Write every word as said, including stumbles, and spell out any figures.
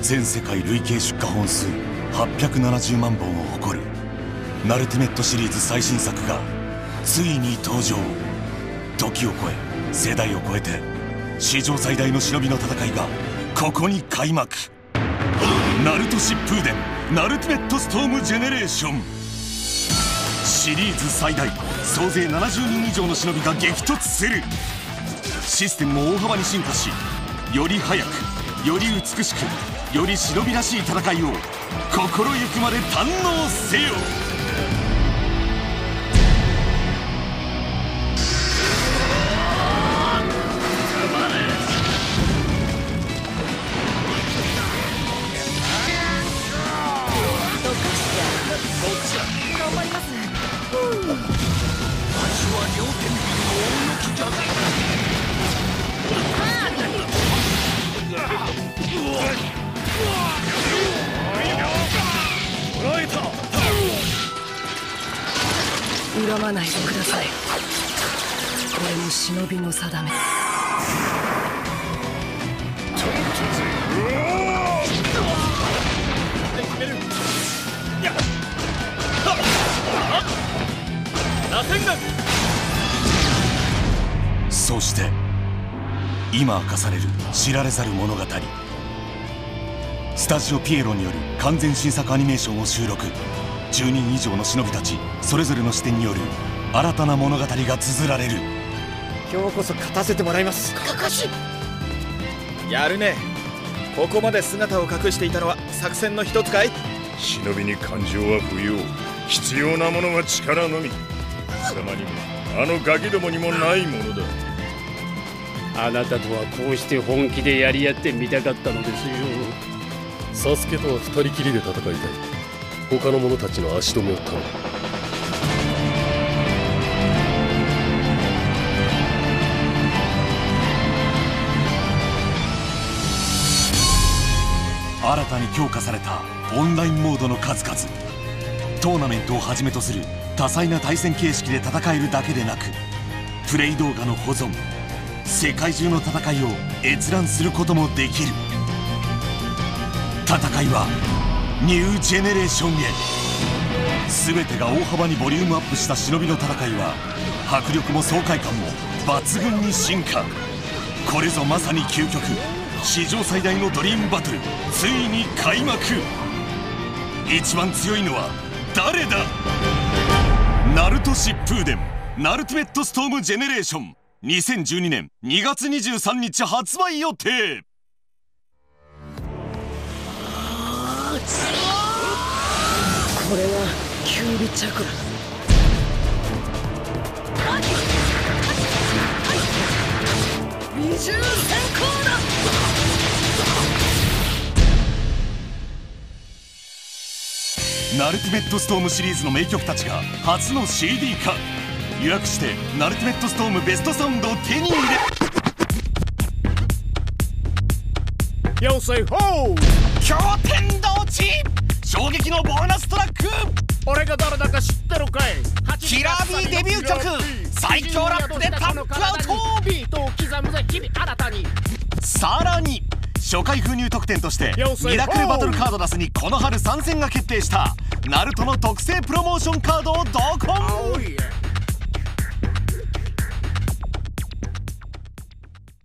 全世界累計出荷本数はっぴゃくななじゅうまんぼんを誇るナルティメットシリーズ最新作がついに登場。時を超え世代を超えて史上最大の忍びの戦いがここに開幕。ナルト疾風伝ナルティメットストームジェネレーション。シリーズ最大総勢ななじゅうにん以上の忍びが激突する。システムも大幅に進化し、より速くより美しくより忍びらしい戦いを心ゆくまで堪能せよ。 恨まないでください。これも忍びの定め。 そして今明かされる知られざる物語。スタジオピエロによる完全新作アニメーションを収録。じゅうにん以上の忍びたちそれぞれの視点による新たな物語が綴られる。 今日こそ勝たせてもらいます。 かかしやるね。ここまで姿を隠していたのは作戦の一つかい？ 忍びに感情は不要。必要なものは力のみ。貴様にもあのガキどもにもないものだ。 あなたとはこうして本気でやり合ってみたかったのですよ。 サスケとは二人きりで戦いたい。他の者たちの足止めを頼む。 新たに強化されたオンラインモードの数々。トーナメントをはじめとする多彩な対戦形式で戦えるだけでなく、プレイ動画の保存、世界中の戦いを閲覧することもできる。戦いはニュージェネレーションへ。全てが大幅にボリュームアップした忍びの戦いは迫力も爽快感も抜群に進化。これぞまさに究極、史上最大のドリームバトル、ついに開幕。一番強いのは誰だ？ナルト疾風伝ナルティメットストームジェネレーション、にせんじゅうにねんにがつにじゅうさんにち発売予定。 これはキュービチャクラ。二重閃光だ。 ナルティメットストームシリーズの名曲たちが初の シーディー 化。予約してナルティメットストームベストサウンドを手に入れ。 よせほう驚天動地、衝撃のボーナストラック。 俺が誰だか知ってるかい？ キラー B デビュー曲、最強ラップでタップアウト。 ビートを刻むぜ日々新たに。 さらに初回封入特典としてミラクルバトルカードダスにこの春参戦が決定したナルトの特製プロモーションカードを同梱。